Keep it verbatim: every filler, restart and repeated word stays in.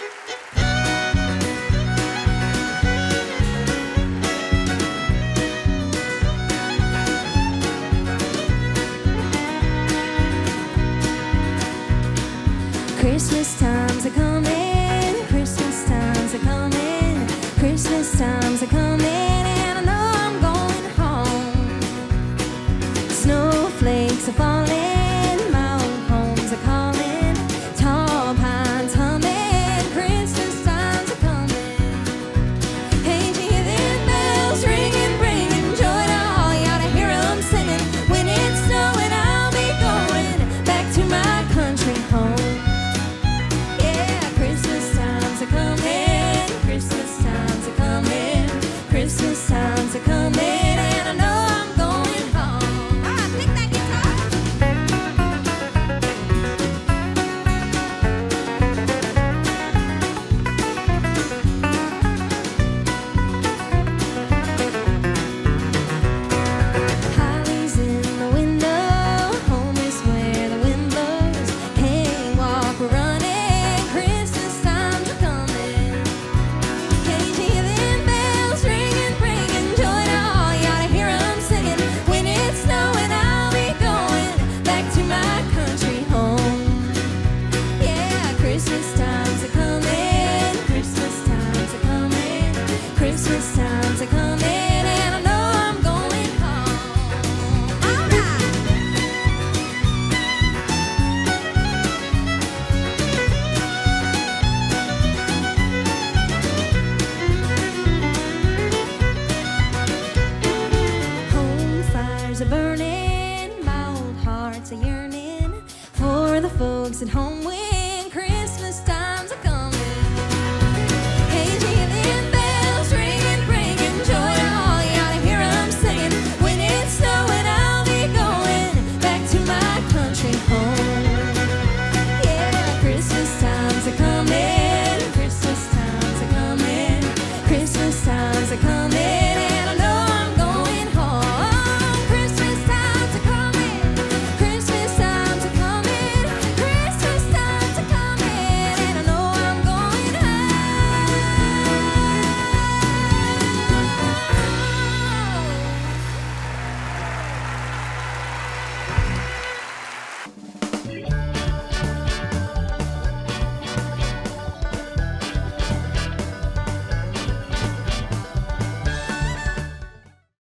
Christmas times are coming, Christmas times are coming, Christmas times are coming, and I know I'm going home. Snowflakes are falling, mountain homes are calling, tall pines humming, Christmas times are coming. Hey, do you hear them bells ringing, bringing joy to all? You ought to hear them singing. When it's snowing, I'll be going back to my country home. Christmas times are coming, and I know I'm going home. Ah, pick that guitar. Holly's in the window, home is where the wind blows. Can't walk, we're running, Christmas times are coming. Can't you hear them bells ringing, bringing joy to all? You ought to hear them singing. When it's snowing, I'll be going back to my country home. Yeah, Christmas time.